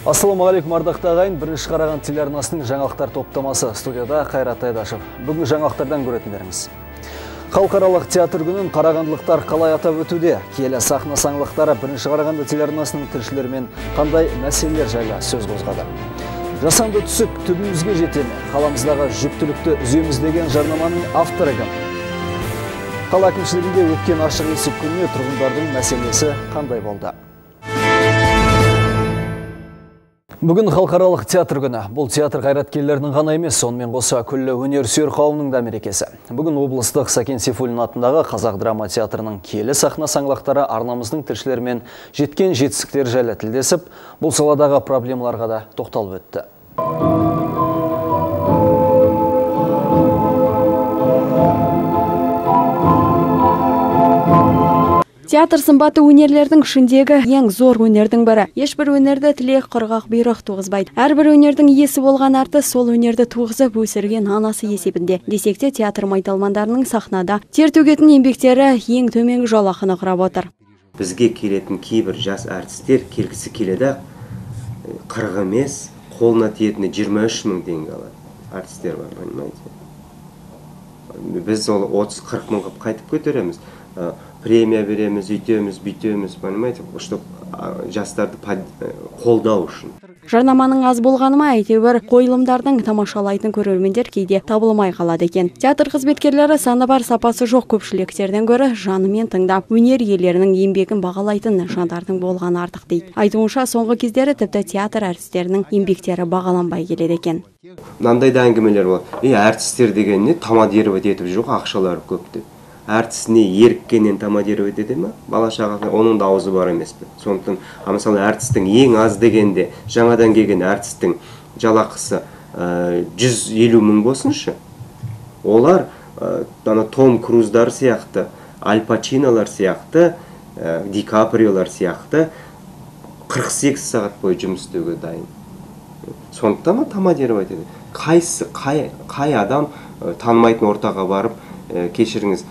Ассалаумағалейкум ардақты ағайын, бірінші қараған телеарнасының жаңалықтар топтамасы. Студияда Қайрат Айдашев. Бүгін жаңалықтардан көретіндеріңіз. Халықаралық театр күнін қарағандылықтар қалай атап өтуде? Киелі сахна саңлақтары бірінші қарағанды телеарнасының тілшілерімен қандай мәселелер жайлы сөз қозғады? Жасанды түсік түбімізге жете ме? Қаламыздағы жүктілікті үземіз деген жарнаманың авторы кім? Қала әкімшілігінде өткен ашық есік күніне тұрғындардың мәселесі қандай болды? Бүгін халықаралық театр күні. Бұл театр қайраткерлерінің ғана емес, сонымен қоса күллі өнерсүйер қауымның да мерекесі. Бүгін облыстық Сәкен Сейфуллин атындағы Қазақ драма театрының киелі сахна саңлақтары арнамыздың тілшілерімен жеткен жетістіктер жайлы тілдесіп, бұл саладағы проблемаларға да тоқталып өтті. Театр сымбаты өнерлердің ішіндегі ең зор өнердің бірі. Ешбір өнерді тілек құрғақ бұйрық туғызбайды. Әрбір өнердің иесі болған артист сол өнерді туғызып өсірген анасы есебінде. Десек те театр майталмандарының сахнада тер төгетін еңбектері ең төменгі жалақыны құрап отыр. Бізге келетін кейбір жас артистер келгісі келеді, 40 емес, қолына тиетіне 23 мың теңге алады. Артистер бар, понимаете? Біз ол 30-40 мың қып қайтып көтереміз. Премия береміз, үйтеміз, бүйтеміз, понимаете, чтобы жастарды қолдау үшін. Жарнаманың аз болғаны ма, әйтеуір қойылымдардың тамашалайтын көрермендер кейде табылмай қалады екен. Театр қызметкерлері саны бар, сапасы жоқ көпшіліктерден гөрі жанымен тыңдап, өнер иелерінің еңбегін бағалайтын жандардың болғаны артық дейді. Айтуынша, соңғы кездері тіпті театр әртістерінің еңбектері бағаланбай келеді екен. Мынандай да әңгімелер болады. Әртістер деген не тамадировать етіп жоқ, ақшалары көп деп. Әртісіне еріккеннен тамадировать ете ме? Бала шағасына оның да аузы бар емес пе? Сондықтан, мысалы әртістің ең аз дегенде, жаңадан келген әртістің жалақысы 150 мың болсыншы. Олар Том Круздар сияқты, Аль Пачиналар сияқты, Ди Каприолар сияқты 48 сағат бойы жұмыс істеуге дайын. Сондықтан тамадировать ете. Қай адам танымайтын ортаға барып, кешіріңіз,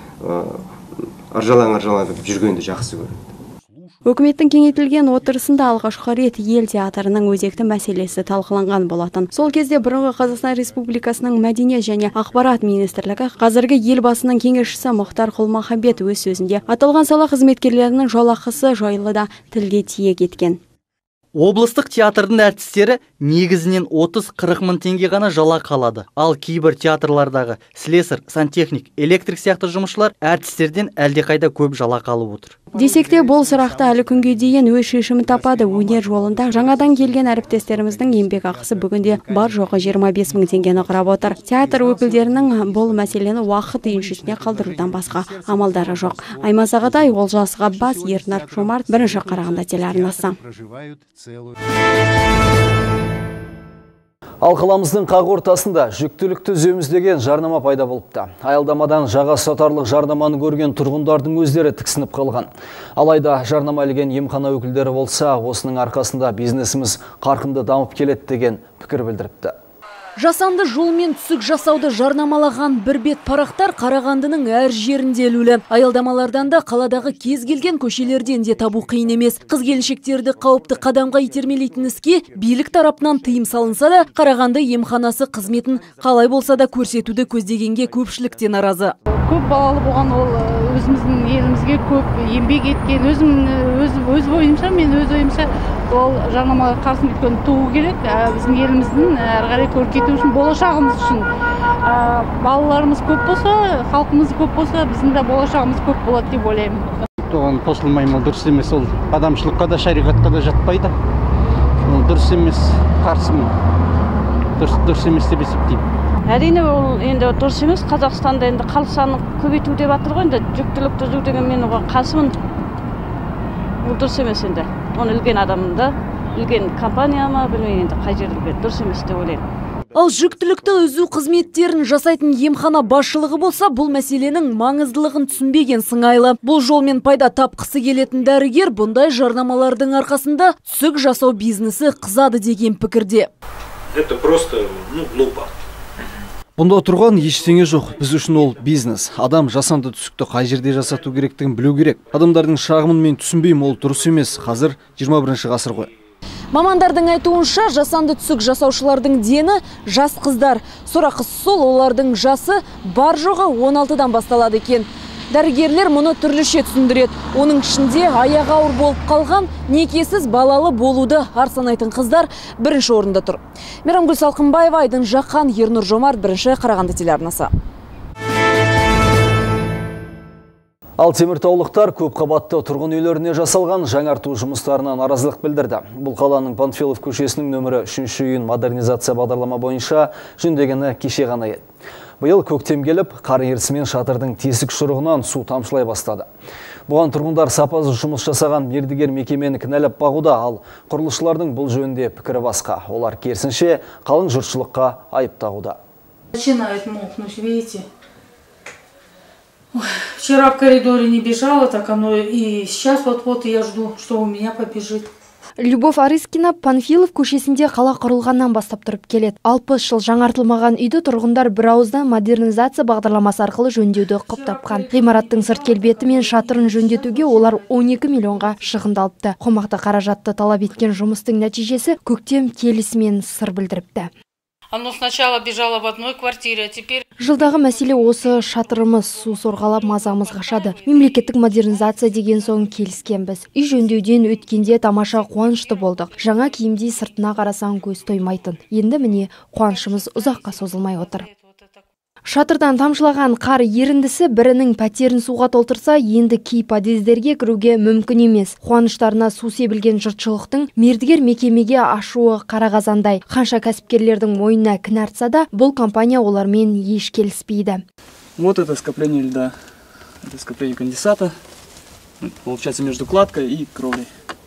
аржалаң жүргенді жақсы көреді. Өкіметтің кеңейтілген отырысында алғашқы рет ел театрының өзекті мәселесі талқыланған болатын. Сол кезде бұрынғы Қазақстан Республикасының мәдениет және ақпарат министрлігі қазіргі елбасының кеңесшісі Мұхтар Құл-Махамбет өз сөзінде аталған сала қызметкерлерінің жалақысы жайлы да тілге тиек еткен. Облыстық театрдың әртістері негізінен 30-40 мың теңге ғана жалақы алады. Ал кейбір театрлардағы слесарь, сантехник, электрик сияқты жұмысшылар әртістерден әлдеқайда көп жалақы алып отыр. Десек те, бұл сұрақты әлі күнге дейін өз шешімін тапады. Өнер жолында жаңадан келген әріптестеріміздің еңбек ақысы бүгінде бар жоғы 25 мың теңгені құрап отыр. Театр өкілдерінің бұл мәселені уақыт еншісіне қалдырудан басқа амалдары жоқ. Аймасағатай, Олжас Ғаббас, Ернар Жомарт, бірінші қарағанды телеарнасы. Ал қаламыздың қақ ортасында жүктілікті үземіз деген жарнама пайда болыпты. Аялдамадан жаға сатарлық жарнаманы көрген тұрғындардың өздері тіксініп қалған. Алайда жарнама ілген емхана өкілдері болса, осының арқасында бизнесіміз қарқынды дамып келеді деген пікір білдіріпті. Жасанды жолмен түсік жасауды жарнамалаған бір бет парақтар Қарағандының әр жерінде ілулі. Аялдамалардан да қаладағы кез келген көшелерден де табу қиын емес. Қыз-келіншектерді қауіпті қадамға итермелейтін іске билік тарапынан тыйым салынса да, Қарағанды емханасы қызметін қалай болса да көрсетуді көздегенге көпшілікте наразы. Көп балалы болған ол өзіміздің елімізге көп еңбек еткен, өз ойымша ол жарнамаға қарсы өткен туы керек. Біздің еліміздің әрі қарай көркейту үшін, болашағымыз үшін. Балаларымыз көп болса, халқымыз көп болса, біздің де болашағымыз көп болады деп ойлаймын. Оған қосылмаймын, ол дұрыс емес, ол адамшылыққа да, шариғатқа да жатпайды. Ол дұрыс емес, қарсымын. Дұрыс емес деп есептеймін. Әрине ол енді дұрыс емес. Қазақстанда енді халық санын көбейту деп жатыр ғой, енді жүктілікті үзу деген мен оған қарсымын. Ол дұрыс емес енді. Оны ілген адамды, ілген компания ма, білмеймін енді қай жерде дұрыс емес деп ойлаймын. Ал жүктілікті үзу қызметтерін жасайтын емхана басшылығы болса, бұл мәселенің маңыздылығын түсінбеген сыңайлы. Бұл жолмен пайда тапқысы келетін дәрігер бұндай жарнамалардың арқасында түсік жасау бизнесі қызады деген пікірде. Это просто, глупо. Бұнда тұрған ештеңе жоқ. Біз үшін ол бизнес. Адам жасанды түсікті қай жерде жасату керектігін білу керек. Адамдардың шағымын мен түсінбеймін, ол дұрыс емес. Қазір 21 ғасыр ғой. Мамандардың айтуынша, жасанды түсік жасаушылардың дені жас қыздар. Сорақысы сол, олардың жасы бар жоғы 16-дан басталады екен. Дәрігерлер мұны түрліше түсіндіреді. Оның ішінде аяғы ауыр болып қалған, некесіз балалы болуды арсанайтын қыздар бірінші орында тұр. Мейрамгүл Салқынбаева, Айдын Жақан, Ернұр Жомарт, бірінші Қарағанды телеарнасы. Ал теміртаулықтар көп қабатты тұрғын үйлеріне жасалған жаңарту жұмыстарына наразылық білдірді. Бұл қаланың Панфилов көшесінің нөмірі 3-ші үйін модернизация бағдарлама бойынша жөндегені кеше ғана еді. Биыл көктем келіп, қар ерісімен шатырдың тесік шұрығынан су тамшылай бастады. Бұған тұрғындар сапасыз жұмыс жасаған мердігер мекемені кінәлап бағуда, ал құрылысшылардың бұл жөнінде пікірі басқа. Олар керісінше қалың жұртшылыққа айып тағуда. Начинает мокнуть, видите? Вчера в коридоре не бежала, так оно и сейчас вот-вот я жду, что у меня побежит. Любовь Арыскина Панфилов көшесінде қала құрылғаннан бастап тұрып келеді. 60 жыл жаңартылмаған үйді тұрғындар бір ауыздан модернизация бағдарламасы арқылы жөндеуді құптапқан. Ғимараттың сырт келбеті мен шатырын жөндетуге олар 12 миллионға шығындалыпты. Қомақты қаражатты талап еткен жұмыстың нәтижесі көктем келісімен сыр білдіріпті. Оно сначала бежало в одной квартире, а теперь... Жылдағы мәселе осы, шатырымыз су сорғалап мазамыз қашады. Мемлекеттік модернизация деген соң келіскенбіз. Үй жөндеуден өткенде тамаша қуанышты болдық. Жаңа киімдей сыртына қарасаң көз тоймайтын. Енді міне қуанышымыз ұзаққа созылмай отыр. Шатырдан тамшылаған қар еріндісі бірінің пәтерін суға толтырса, енді кей подъездерге кіруге мүмкін емес. Қуаныштарына су себілген жұртшылықтың мердігер мекемеге ашуы қара қазандай. Қанша кәсіпкерлердің мойнына кінә артса да, бұл компания олармен еш келіспейді. Вот это скопление льда. Это скопление конденсата. Получается между кладкой и кровлей.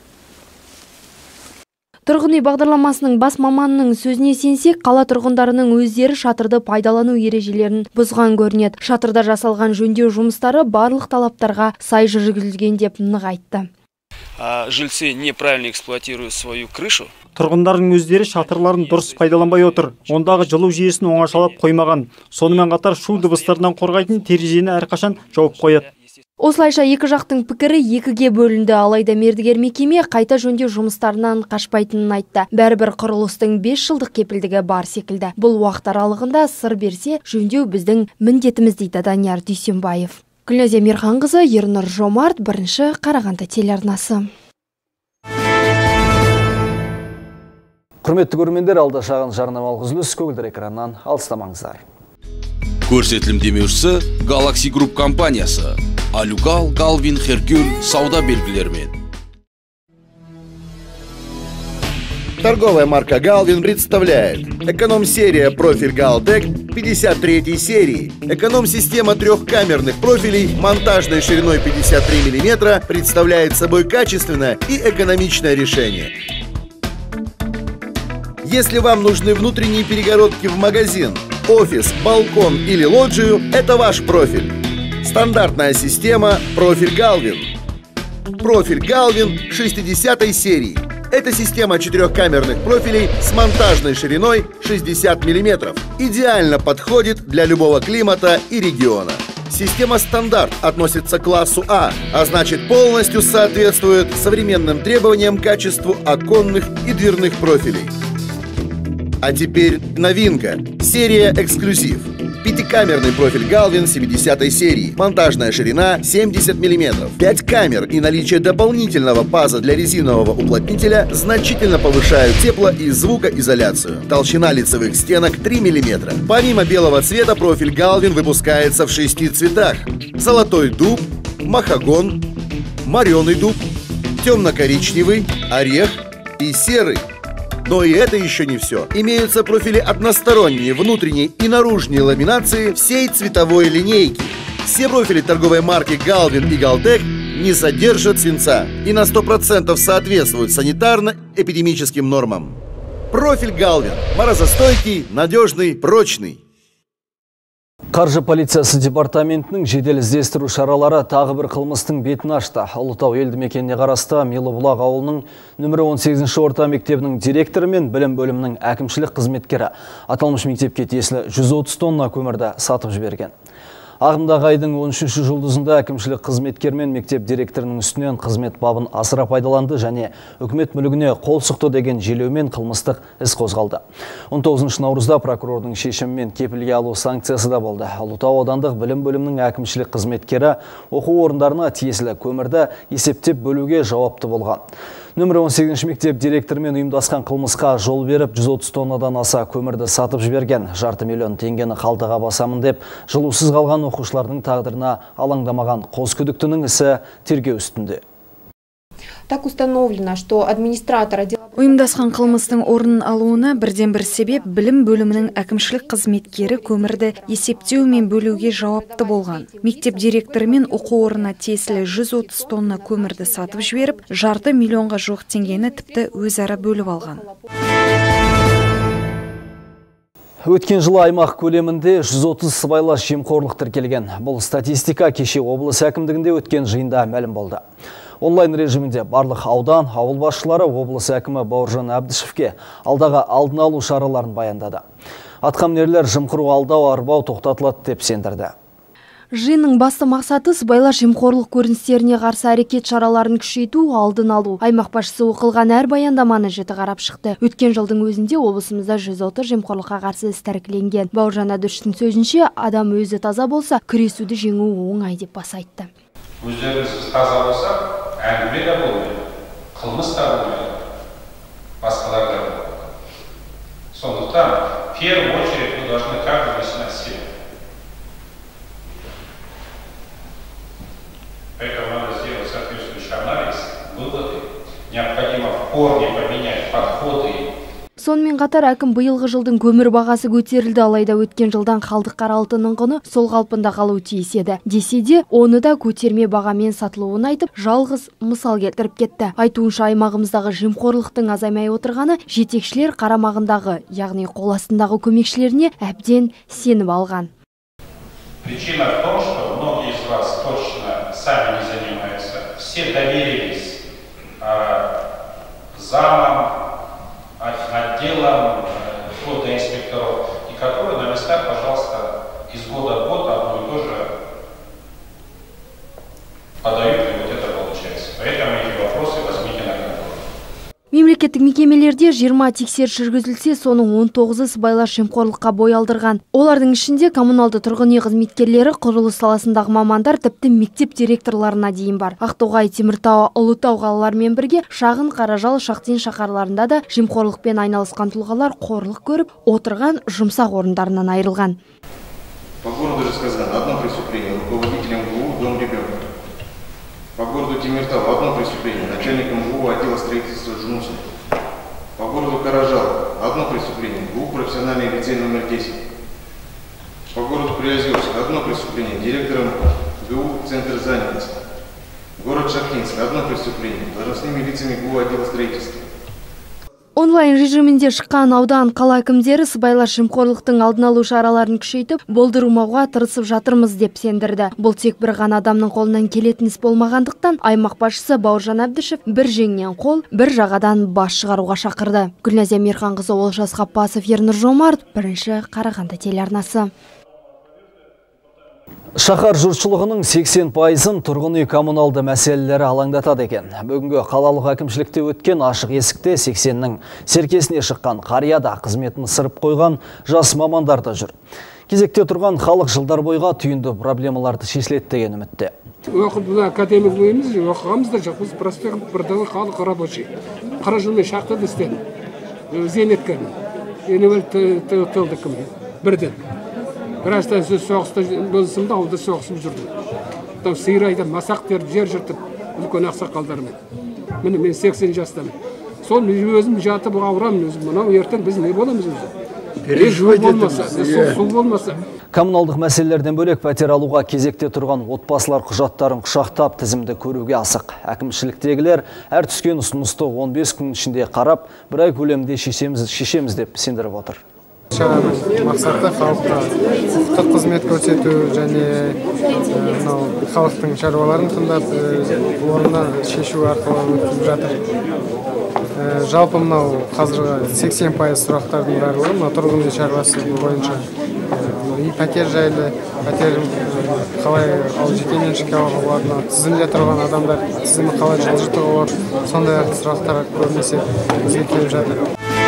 Тұрғын үй бағдарламасының бас маманының сөзіне сенсек, қала тұрғындарының өздері шатырды пайдалану ережелерін бұзған көрінеді. Шатырда жасалған жөндеу жұмыстары барлық талаптарға сай жүргізілген деп нық айтты. Жильцы неправильно эксплуатируют свою крышу. Тұрғындардың өздері шатырларын дұрыс пайдаланбай отыр. Ондағы жылу жүйесін оңашалап қоймаған. Сонымен қатар шу дыбыстарынан қорғайтын терезені әрқашан жауып қояды. Осылайша екі жақтың пікірі екіге бөлінді, алайда мердігер мекеме қайта жөндеу жұмыстарынан қашпайтынын айтты. Бәрібір құрылыстың 5 жылдық кепілдігі бар секілді. Бұл уақыт аралығында сыр берсе, жөндеу біздің міндетіміз дейді Данияр Дүйсенбаев. Гүлназия Мирханқызы, Ернұр Жомарт, бірінші Қарағанды телеарнасы. Құрметті көрермендер, алда шағын жарнамалық үзіліс, көгілдір экраннан алыстамаңыздар. Көрсетілім демеушісі Galaxy Group компаниясы. Алюгал, Галвин, Херкюль сауда белгілерімен. Торговая марка Galvin представляет эконом-серия профиль Galtec 53 серии. Эконом-система трехкамерных профилей монтажной шириной 53 мм представляет собой качественное и экономичное решение. Если вам нужны внутренние перегородки в магазин, офис, балкон или лоджию, это ваш профиль. Стандартная система профиль Galvin. Профиль Galvin 60 серии. Это система четырехкамерных профилей с монтажной шириной 60 мм. Идеально подходит для любого климата и региона. Система стандарт относится к классу А, а значит полностью соответствует современным требованиям к качеству оконных и дверных профилей. А теперь новинка. Серия эксклюзив. Пятикамерный профиль Galvin 70 серии. Монтажная ширина 70 мм. 5 камер и наличие дополнительного паза для резинового уплотнителя значительно повышают тепло- и звукоизоляцию. Толщина лицевых стенок 3 мм. Помимо белого цвета, профиль Galvin выпускается в 6 цветах. Золотой дуб, махагон, мореный дуб, темно-коричневый, орех и серый. Но и это еще не все. Имеются профили односторонние, внутренней и наружной ламинации всей цветовой линейки. Все профили торговой марки Galvin и Galtec не содержат свинца и на 100% соответствуют санитарно-эпидемическим нормам. Профиль Galvin. Морозостойкий, надежный, прочный. Қаржы полициясы департаментінің жедел іздестіру шаралары тағы бір қылмыстың бетін ашты. Ұлытау елді мекеніне қарасты Милыбұлақ ауылының нөмірі 18 орта мектебінің директоры мен білім бөлімінің әкімшілік қызметкері аталмыш мектепке тиесілі 130 тонна көмірді сатып жіберген. Ағымдағы айдың 13-ші жұлдызында әкімшілік қызметкер мен мектеп директорының үстінен қызмет бабын асыра пайдаланды және үкімет мүлігіне қол сұқты деген желеумен қылмыстық іс қозғалды. 19 наурызда прокурордың шешімімен кепілге алу санкциясы да болды. Ұлытау аудандық білім бөлімінің әкімшілік қызметкері оқу орындарына тиесілі көмірді есептеп бөлуге жауапты болған. Нөмір 18 мектеп директорымен ұйымдасқан қылмысқа жол беріп, 130 тоннадан аса көмірді сатып жіберген. $500 000 теңгені қалтаға басамын деп, жылусыз қалған оқушылардың тағдырына алаңдамаған қос күдіктінің ісі тергеу үстінде. Так установлено, что администратора Ұйымдасқан қылмыстың орнын алуына бірден бір себеп білім бөлімінің әкімшілік қызметкері көмірді есептеу мен бөлуге жауапты болған. Мектеп директоры мен оқу орнына тиесілі 130 тонна көмірді сатып жіберіп, $500 000 жоқ теңгені тіпті өзара бөліп алған. Өткен жылы аймақ көлемінде 130 сыбайлас жемқорлық тіркелген. Бұл статистика кеше облыс әкімдігінде өткен жиында мәлім болды. Онлайн режимінде барлық аудан, ауыл басшылары облыс әкімі Бауыржан Әбдішевке алдағы алдын алу шараларын баяндады. Атқамінерлер жымқыру алдау арбау тоқтатылады деп сендірді. Жиынның басты мақсаты сыбайлас жемқорлық көріністеріне қарсы әрекет шараларын күшейту, алдын алу. Аймақ басшысы оқылған әр баяндаманы жіті қарап шықты. Өткен жылдың өзінде облысымызда 130 жемқорлыққа қарсы іс тәркіленген. Бауыржан Әбдішевтің сөзінше, адам өзі таза болса, күресуді жеңу оңай деп баса айтты. Өздеріңіз таза болса, әңгіме де болмайды, қылмыс та болмайды, басқалар да болмайды. Сондықтан, в первую очередь, вы должны каждый начинать с себя. Поэтому надо сделать соответствующий анализ, выводы. Необходимо в корне поменять подходы. Сонымен қатар әкім биылғы жылдың көмір бағасы көтерілді, алайда өткен жылдан қалдық қара алтынның құны сол қалпында қалуы тиіс еді. Десе де, оны да көтерме бағамен сатылуын айтып, жалғыз мысал келтіріп кетті. Айтуынша аймағымыздағы жемқорлықтың азаймай отырғаны жетекшілер қарамағындағы, яғни қол астындағы көмекшілеріне әбден сеніп алған. Причина в том, что многие из вас точно сами не занимаются. Все доверились замам, отделам фотоинспекторов, и которые на местах, пожалуйста, из года в год одно и то же подают, и вот это получается. Поэтому эти вопросы возьмите на контроль. Мемлекеттік мекемелерде 20 тексеріс жүргізілсе, соның 19-ы сыбайлас жемқорлыққа бой алдырған. Олардың ішінде коммуналды тұрғын үй қызметкерлері, құрылыс саласындағы мамандар, тіпті мектеп директорларына дейін бар. Ақтоғай, Теміртау, Ұлытау қалаларымен бірге Шағын, Қаражал, Шахтин шаһарларында да жемқорлықпен айналысқан тұлғалар қорлық көріп, отырған жұмсақ орындарынан айырылған. По городу же сказано, одно преступление руководителем ГУ «Дом ребенка». По городу Темиртау одно преступление начальником ГУ отдела строительства Жунусом. По городу Каражал одно преступление ГУ профессиональный лицей номер 10. По городу Приозерск одно преступление директором ГУ Центр занятости. Город Шахтинск одно преступление должностными лицами ГУ отдела строительства. Онлайн режимінде шыққан аудан қала әкімдері сыбайлас жемқорлықтың алдын алу шараларын күшейтіп, болдырмауға тырысып жатырмыз деп сендірді. Бұл тек бір ғана адамның қолынан келетін іс болмағандықтан, аймақ басшысы Бауыржан Әбдішев бір жеңнен қол, бір жағадан бас шығаруға шақырды. Гүлназия Мейірханқызы, Олжас Қаппасов, Ернұр Жомарт, бірінші Қарағанды телеарнасы. Шаһар жұртшылығының 80%-ын тұрғын үй коммуналды мәселелері алаңдатады екен. Бүгінгі қалалық әкімшілікте өткен ашық есікте 80-нің серкесіне шыққан қарияда қызметін сырып қойған жас мамандар да жүр. Кезекте тұрған халық жылдар бойға түйінді проблемаларды шешіледі деген үмітте. Оқыды академик бойымыз, оқығамыз да жоқ, біз проспект бірдағы халық рабочий. Қара жылмен шақты істедім. Зейнеткер. Тылдықым. Бірден. Бірастан сөз соғыста болысымда ауылда соғысып жүрдім. Сиыр айдап, масақ теріп, жер жыртып, үлкен ақсақалдармен. Міне мен 80 жастамын. Сол өзім жатып ауырамын өзім. Мынау ертең біз не боламыз өзі? Су болмаса. Коммуналдық мәселелерден бөлек пәтер алуға кезекте тұрған отбасылар құжаттарын құшақтап тізімді көруге асық. Әкімшіліктегілер әр түскен ұсынысты 15 күн ішінде қарап, бір ай көлемінде шешеміз деп сендіріп отыр. Мақсаты халыққа құқықтық қызмет көрсету және халықтың шаруаларын тыңдап, орнына шешу арқылы өтіп жатыр. Жалпы мынау қазіргі 80% сұрақтардың барлығы тұрғын үй шаруасы бойынша пәтер жайлы, пәтер қалай ал жекеменшікке алуға болады, тізімде тұрған адамдар тізімі қалай жылжытуға болады, сондай сұрақтар көбінесе бізге келіп жатыр.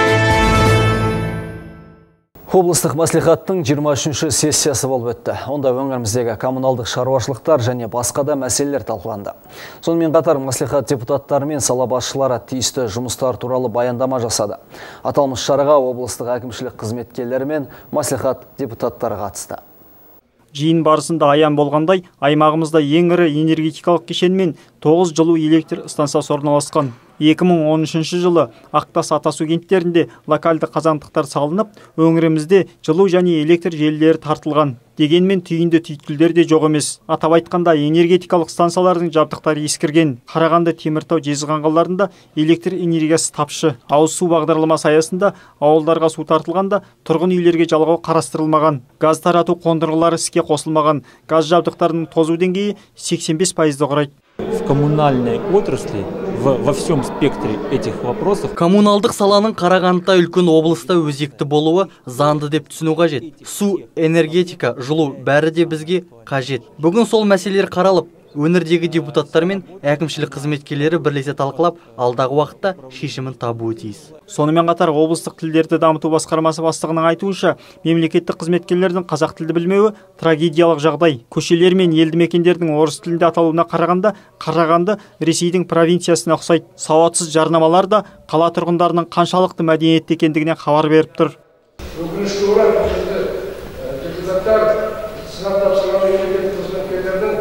Облыстық мәслихаттың 23-ші сессиясы болып өтті. Онда өңіріміздегі коммуналдық шаруашылықтар және басқа да мәселелер талқыланды. Сонымен қатар мәслихат депутаттары мен сала басшылары тиісті жұмыстар туралы баяндама жасады. Аталмыш шараға облыстық әкімшілік қызметкерлері мен мәслихат депутаттары қатысты. Жиын барысында аян болғандай, аймағымызда ең ірі энергетикалық кешен мен 9 жылу электр станциясы орналасқан. 2013 жылы Ақтас Атасу кенттерінде локалды қазандықтар салынып, өңірімізде жылу және электр желілері тартылған. Дегенмен түйінді түйткілдер де жоқ емес. Атап айтқанда энергетикалық станциялардың жабдықтары ескірген. Қарағанды, Теміртау, Жезқазған қалаларында электр энергиясы тапшы. Ауыз су бағдарламасы аясында ауылдарға су тартылғанда тұрғын үйлерге жалғау қарастырылмаған. Газ тарату қондырғылары іске қосылмаған. Газ жабдықтарының тозу деңгейі 85%-ді құрайды. В коммунальной отрасли во всем спектре этих вопросов. Коммуналдық саланың Қарағандыда үлкен облыста өзекті болуы заңды деп түсіну қажет. Су, энергетика, жылу бәрі де бізге қажет. Бүгін сол мәселелер қаралып, өңірдегі депутаттар мен әкімшілік қызметкерлері бірлесе талқылап, алдағы уақытта шешімін табуы тиіс. Сонымен қатар облыстық тілдерді дамыту басқармасы бастығының айтуынша, мемлекеттік қызметкерлердің қазақ тілді білмеуі трагедиялық жағдай. Көшелер мен елді мекендердің орыс тілінде аталуына қарағанда, Қарағанды Ресейдің провинциясына ұқсайды. Сауатсыз жарнамалар да қала тұрғындарының қаншалықты мәдениетті екендігінен хабар беріп тұр. Өкінішке орай, депутаттар сынақ тапсырған мемлекеттік қызметкерлердің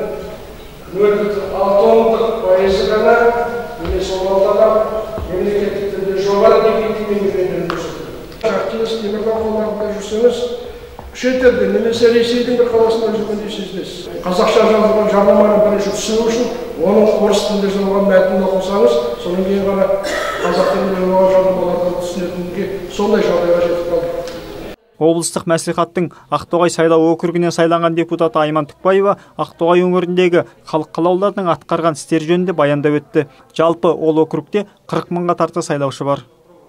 0,6% ғана немесе 16 адам мемлекеттік тілде жоғары деңгейде меңгергендерін көрсетті. Ақтөбе, Теміртау қалаларында жүрсеңіз, шетелде немесе Ресейдің бір қаласында жүргендей сезінесіз. Қазақша жазылған жарнаманы бірінші түсіну үшін, оның орыс тілінде жазылған мәтінін оқысаңыз, содан кейін ғана қазақ тілінде жазылған жарнамалардан түсінетінге сондай жағдайға жетіп қалды. Облыстық мәслихаттың Ақтоғай сайлау округінен сайланған депутаты Айман Түкбаева Ақтоғай өңіріндегі халық қалаулылардың атқарған істер жөнінде баяндап өтті. Жалпы ол округте 40 мыңға тарта сайлаушы бар.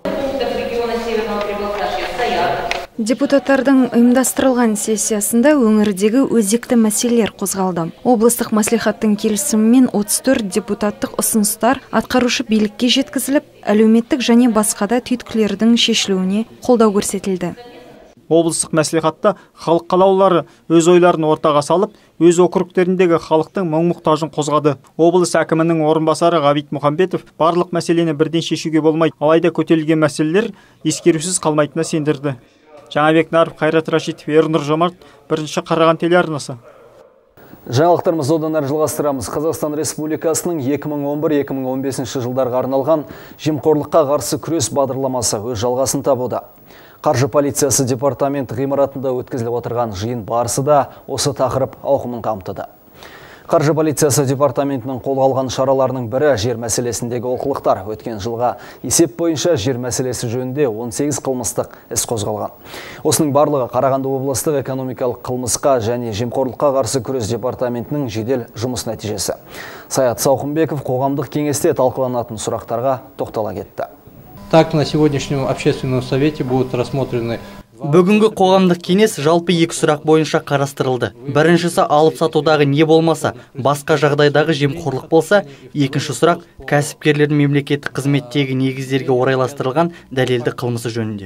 Депутаттардың ұйымдастырылған сессиясында өңірдегі өзекті мәселелер қозғалды. Облыстық мәслихаттың келісімімен 34 депутаттық ұсыныстар атқарушы билікке жеткізіліп, әлеуметтік және басқа да түйткілдердің шешілуіне қолдау көрсетілді. Облыстық мәслихатта халық қалаулылары өз ойларын ортаға салып, өз округтеріндегі халықтың мұң-мұқтажын қозғады. Облыс әкімінің орынбасары Ғабит Мұхамбетов барлық мәселені бірден шешуге болмайды, алайда көтерілген мәселелер ескерусіз қалмайтынына сендірді. Жаңабек Нарып, Қайрат Рашитов, Ернұр Жомарт, бірінші Қараған телеарнасы. Жаңалықтарымыз одан әрі жалғастырамыз. Қазақстан Республикасының 2011-2015 жылдарға арналған жемқорлыққа қарсы күрес бағдарламасы өз жалғасын табуда. Қаржы полициясы департаменті ғимаратында өткізіліп отырған жиын барысы да осы тақырып ауқымын қамтыды. Қаржы полициясы департаментінің қолға алған шараларының бірі жер мәселесіндегі олқылықтар. Өткен жылға есеп бойынша жер мәселесі жөнінде 18 қылмыстық іс қозғалған. Осының барлығы Қарағанды облыстық экономикалық қылмысқа және жемқорлыққа қарсы күрес департаментінің жедел жұмыс нәтижесі. Саят Сауқымбеков қоғамдық кеңесте талқыланатын сұрақтарға тоқтала кетті. Так, на сегодняшнем общественном совете будут рассмотрены. Бүгінгі қоғамдық кеңес жалпы 2 сұрақ бойынша қарастырылды. Біріншісі алып сатудағы не болмаса, басқа жағдайдағы жемқорлық болса, екінші сұрақ кәсіпкерлердің мемлекеттік қызметтегі негіздерге орайластырылған дәлелді қылмысы жөнінде.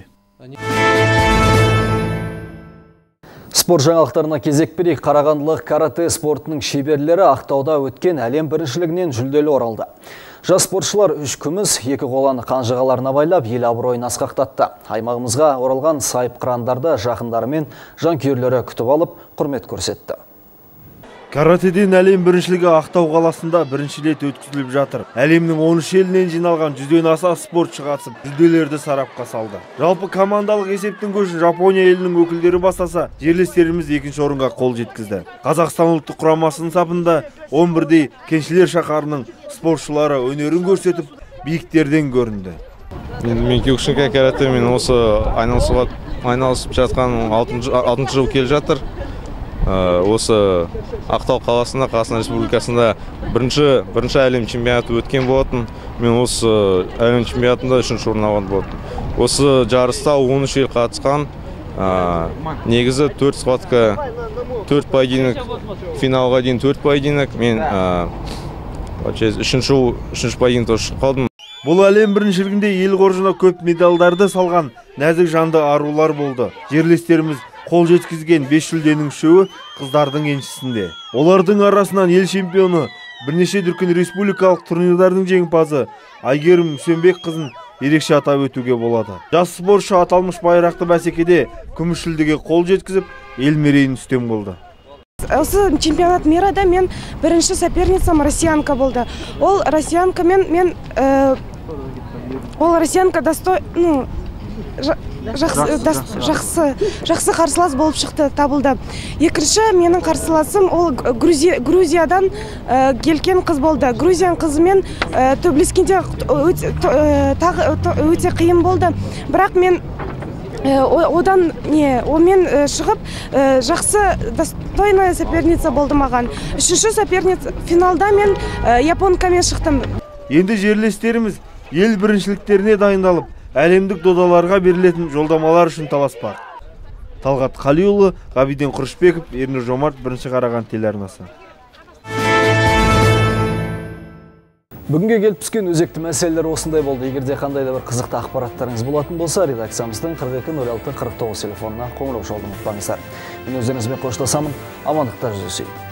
Спорт жаңалықтарына кезек берейік. Қарағандылық карате спортының шеберлері Ақтауда өткен әлем біріншілігінен жүлделі оралды. Жас спортшылар 3 күміс, 2 қоланы қанжығаларына байлап, ел абыройын асқақтатты. Аймағымызға оралған сайып қырандарды жақындары мен жанкүйерлері күтіп алып, құрмет көрсетті. Каратеден әлем біріншілігі Ақтау қаласында бірінші рет өткізіліп жатыр. Әлемнің 13 елінен жиналған 100-ден аса спортшы қатысып, жүлделерді сарапқа салды. Жалпы командалық есептің көшін Жапония елінің өкілдері бастаса, жерлестеріміз 2-ші орынға қол жеткізді. Қазақстан ұлттық құрамасының сапында 11-дей кеншілер шаһарының спортшылары өнерін көрсетіп, биіктерден көрінді. Мен Киокушинкай каратэмен осы айналысып жатқан 6 жыл келе жатыр. Осы Ақтау қаласында, Қазақстан Республикасында бірінші әлем чемпионаты өткен болатын. Мен осы әлем чемпионатында 3-ші орын алған болатын. Осы жарыста 13 ел қатысқан. негізі 4 схватка, 4 поединок, финалға дейін 4 поединок. Мен үшінші поединокта шығып қалдым. Бұл әлем біріншілігінде ел қоржына көп медалдарды салған нәзік жанды арулар болды. Жерлестеріміз қол жеткізген 5 жүлденің үшеуі қыздардың еншісінде. Олардың арасынан ел чемпионы, бірнеше дүркін республикалық турнирлардың жеңімпазы Айгерім Үсенбек қызын ерекше атап өтуге болады. Жас спортшы аталмыш байрақты бәсекеде күміс жүлдеге қол жеткізіп, ел мерейін үстем болды. Осы чемпионат мирада мен бірінші соперницам россиянка болды. Ол россиянкамен ол россиянка жақсы қарсылас болып шықты, табылды. Екінші менің қарсыласым ол Грузиядан келген қыз болды. Грузиян қызымен төбелескенде өте қиын болды. Бірақ мен онымен шығып жақсы достойная соперница болды маған. Үшінші соперница финалда мен японкамен шықтым. Енді жерлестеріміз ел біріншіліктеріне дайындалып, әлемдік додаларға берілетін жолдамалар үшін таласпақ. Талғат Қалиұлы, Ғабиден Құрышбеков, Ернұр Жомарт, Бірінші Қараған телеарнасы. Бүгінге келіп түскен өзекті мәселелер осындай болды. Егерде қандай да бір қызықты ақпараттарыңыз болатын болса, редакциямыздың 42 06 49 телефонына қоңырау шалуды ұмытпаңыздар. Мен өздеріңізбен қоштасамын. Амандықта жүздесейік.